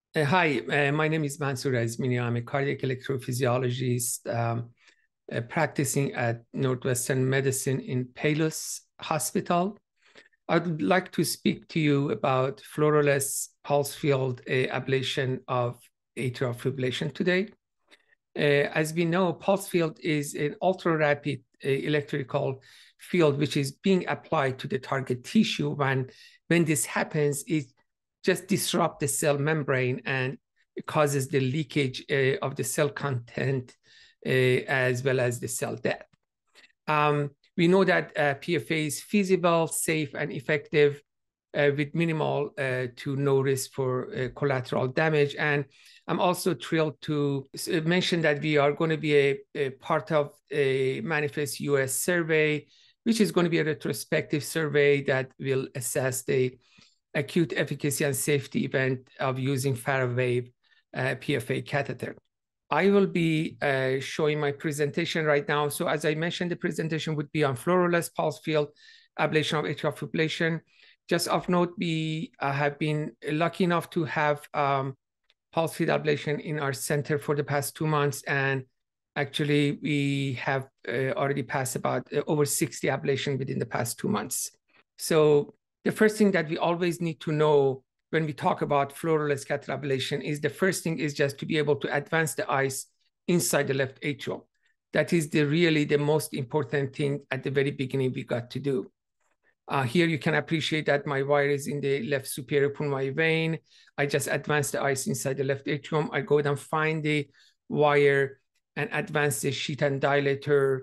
Hi, my name is Mansour Razminia. I'm a cardiac electrophysiologist practicing at Northwestern Medicine in Palos Hospital. I'd like to speak to you about fluoroless pulse field ablation of atrial fibrillation today. As we know, pulse field is an ultra-rapid electrical field which is being applied to the target tissue. When this happens, it just disrupts the cell membrane and it causes the leakage of the cell content as well as the cell death. We know that PFA is feasible, safe, and effective with minimal to no risk for collateral damage. And I'm also thrilled to mention that we are going to be a part of a Manifest US survey, which is going to be a retrospective survey that will assess the acute efficacy and safety event of using FARAWAVE PFA Catheter. I will be showing my presentation right now. So as I mentioned, the presentation would be on fluoroless pulse field ablation of atrial fibrillation. Just of note, we have been lucky enough to have pulse field ablation in our center for the past 2 months. And actually, we have already passed about over 60 ablation within the past 2 months. So the first thing that we always need to know when we talk about fluoroless catheter ablation is the first thing is just to be able to advance the ice inside the left atrium. That is really the most important thing at the very beginning we got to do. Here you can appreciate that my wire is in the left superior pulmonary vein. I just advance the ice inside the left atrium. I go down, find the wire and advance the sheath and dilator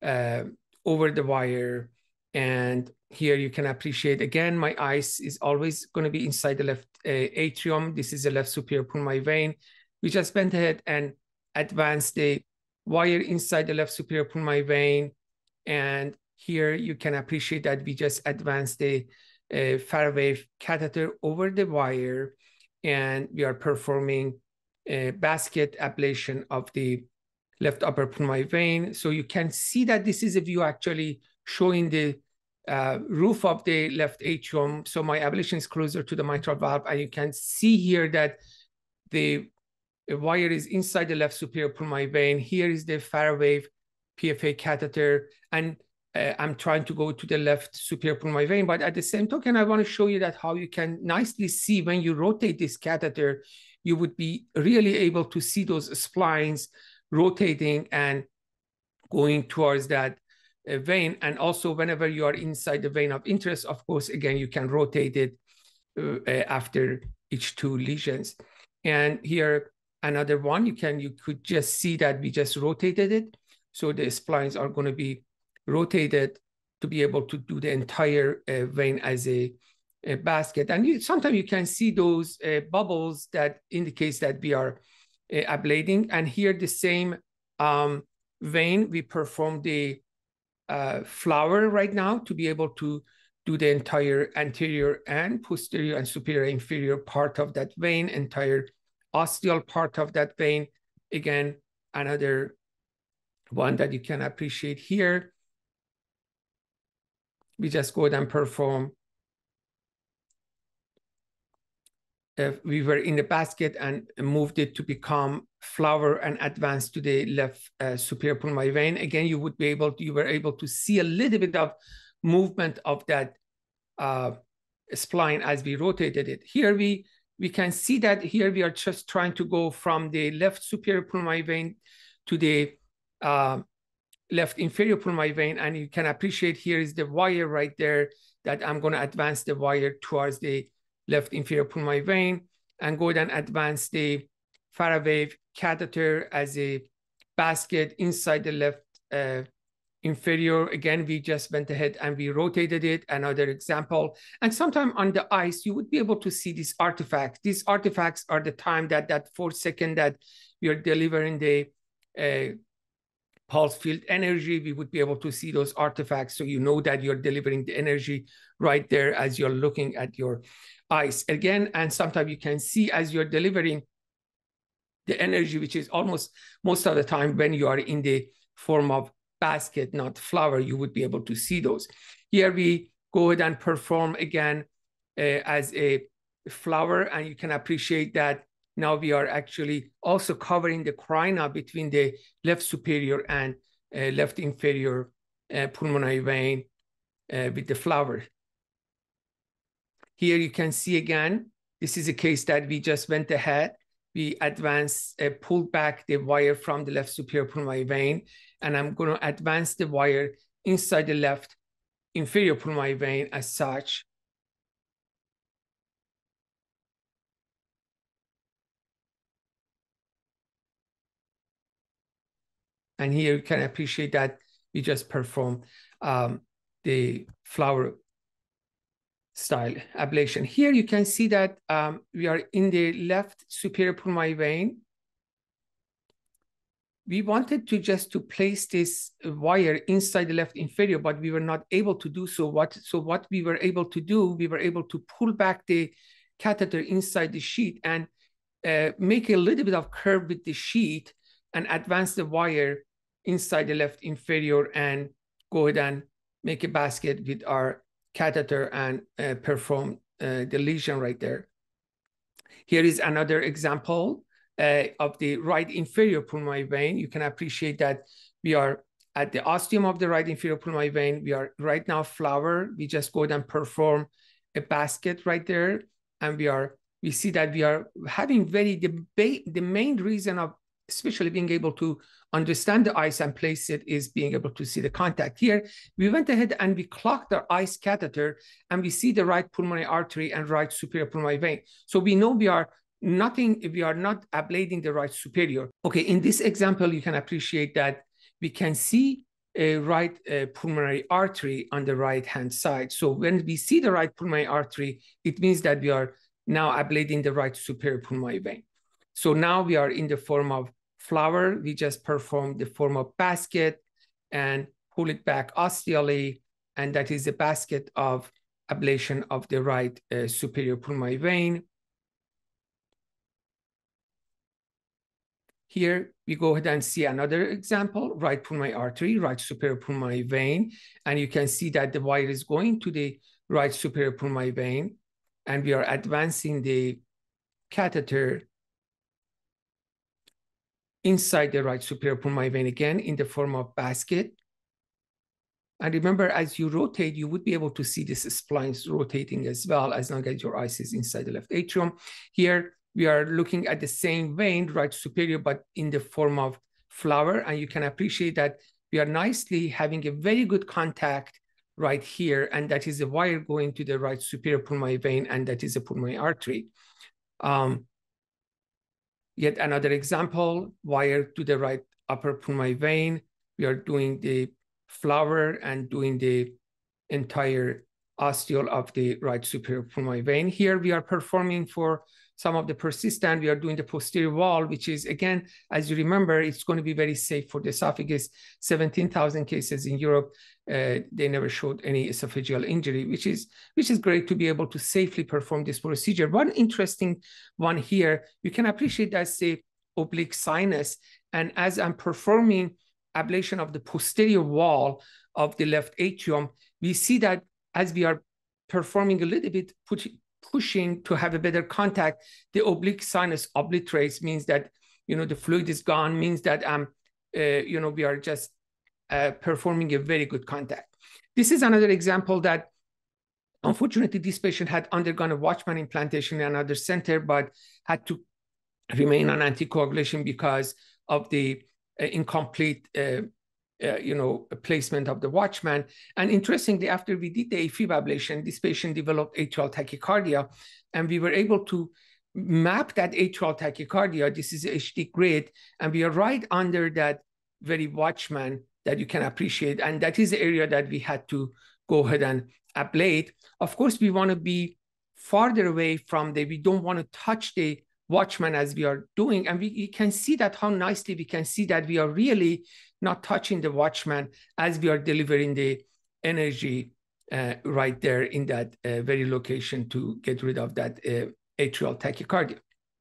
over the wire. And here you can appreciate, again, my ice is always going to be inside the left atrium. This is the left superior pulmonary vein. We just went ahead and advanced the wire inside the left superior pulmonary vein. And here you can appreciate that we just advanced the FARAWAVE catheter over the wire, and we are performing a basket ablation of the left upper pulmonary vein. So you can see that this is a view actually showing the roof of the left atrium. So my ablation is closer to the mitral valve, and you can see here that the wire is inside the left superior pulmonary vein. Here is the FARAWAVE PFA catheter, and I'm trying to go to the left superior pulmonary vein, but at the same token, I want to show you that how you can nicely see when you rotate this catheter, you would be really able to see those splines rotating and going towards that vein. And also whenever you are inside the vein of interest, of course, again, you can rotate it after each 2 lesions. And here, another one, you could just see that we just rotated it. So the splines are going to be rotated to be able to do the entire vein as a basket. And sometimes you can see those bubbles that indicates that we are ablating. And here the same vein, we perform the flower right now to be able to do the entire anterior and posterior and superior inferior part of that vein, entire ostial part of that vein. Again, another one that you can appreciate here. We just go ahead and perform. We were in the basket and moved it to become flower and advance to the left superior pulmonary vein. Again, you were able to see a little bit of movement of that spline as we rotated it. Here we can see that here we are just trying to go from the left superior pulmonary vein to the left inferior pulmonary vein, and you can appreciate here is the wire right there that I'm going to advance the wire towards the left inferior pulmonary vein and go ahead and advance the FARAWAVE catheter as a basket inside the left inferior. Again, we just went ahead and we rotated it. Another example. And sometime on the ice, you would be able to see these artifacts. These artifacts are the time that 4 seconds that we are delivering the pulse field energy. We would be able to see those artifacts. So you know that you're delivering the energy right there as you're looking at your ice. Again, and sometimes you can see as you're delivering the energy, which is almost most of the time when you are in the form of basket, not flower, you would be able to see those. Here we go ahead and perform again as a flower, and you can appreciate that now we are actually also covering the carina between the left superior and left inferior pulmonary vein with the flower. Here you can see again, this is a case that we just went ahead. We advanced, pulled back the wire from the left superior pulmonary vein, and I'm going to advance the wire inside the left inferior pulmonary vein as such. And here you can appreciate that we just perform the flower style ablation. Here you can see that we are in the left superior pulmonary vein. We wanted to just place this wire inside the left inferior, but we were not able to do so. What we were able to do, we were able to pull back the catheter inside the sheath and make a little bit of curve with the sheath and advance the wire inside the left inferior and go ahead and make a basket with our catheter and perform the lesion right there. Here is another example of the right inferior pulmonary vein. You can appreciate that we are at the ostium of the right inferior pulmonary vein. We are right now flower. We just go ahead and perform a basket right there. And we see that we are having the main reason of especially being able to understand the ice and place it is being able to see the contact. Here, we went ahead and we clocked our ice catheter and we see the right pulmonary artery and right superior pulmonary vein. So we know we are not ablating the right superior. Okay, in this example, you can appreciate that we can see a right pulmonary artery on the right-hand side. So when we see the right pulmonary artery, it means that we are now ablating the right superior pulmonary vein. So now we are in the form of flower. We just perform the form of basket and pull it back ostially, and that is a basket of ablation of the right superior pulmonary vein. Here, we go ahead and see another example, right pulmonary artery, right superior pulmonary vein. And you can see that the wire is going to the right superior pulmonary vein, and we are advancing the catheter inside the right superior pulmonary vein again in the form of basket. And remember, as you rotate, you would be able to see this splines rotating as well, as long as your ice is inside the left atrium. Here, we are looking at the same vein, right superior, but in the form of flower. And you can appreciate that we are nicely having a very good contact right here. And that is a wire going to the right superior pulmonary vein, and that is a pulmonary artery. Yet another example, wire to the right upper pulmonary vein. We are doing the flower and doing the entire ostiole of the right superior pulmonary vein. Here we are performing for some of the persistent, we are doing the posterior wall, which is, again, as you remember, it's going to be very safe for the esophagus. 17,000 cases in Europe, they never showed any esophageal injury, which is great to be able to safely perform this procedure. One interesting one here, you can appreciate that's the oblique sinus. And as I'm performing ablation of the posterior wall of the left atrium, we see that as we are performing a little bit, pushing to have a better contact, the oblique sinus obliterates, means that, the fluid is gone, means that, we are just performing a very good contact. This is another example that, unfortunately, this patient had undergone a Watchman implantation in another center, but had to remain on anticoagulation because of the incomplete placement of the Watchman. And interestingly, after we did the AFib ablation, this patient developed atrial tachycardia, and we were able to map that atrial tachycardia. This is HD grid, and we are right under that very Watchman that you can appreciate. And that is the area that we had to go ahead and ablate. Of course, we want to be farther away from we don't want to touch the Watchman as we are doing. And we can see that how nicely we can see that we are really not touching the Watchman as we are delivering the energy right there in that very location to get rid of that atrial tachycardia.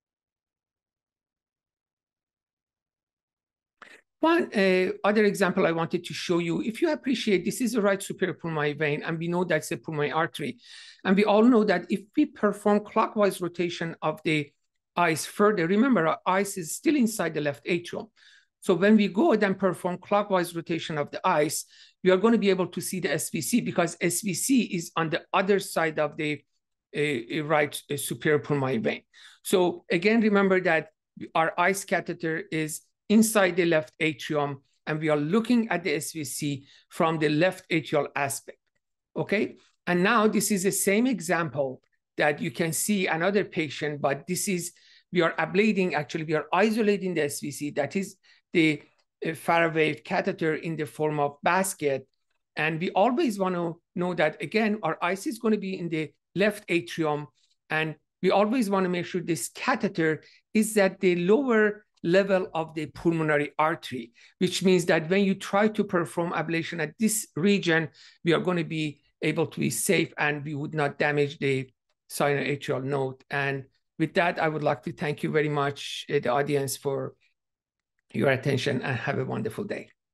One other example I wanted to show you, if you appreciate, this is the right superior pulmonary vein, and we know that's a pulmonary artery. And we all know that if we perform clockwise rotation of the ice further. Remember, our ice is still inside the left atrium. So when we go and perform clockwise rotation of the ice, we are going to be able to see the SVC because SVC is on the other side of the right superior pulmonary vein. So again, remember that our ice catheter is inside the left atrium, and we are looking at the SVC from the left atrial aspect, okay? And now this is the same example that you can see another patient, but this is, we are ablating, actually, we are isolating the SVC. That is the FARAWAVE catheter in the form of basket. And we always want to know that, again, our ice is going to be in the left atrium, and we always want to make sure this catheter is at the lower level of the pulmonary artery, which means that when you try to perform ablation at this region, we are going to be able to be safe and we would not damage the sinoatrial node. And with that, I would like to thank you very much, the audience, for your attention, and have a wonderful day.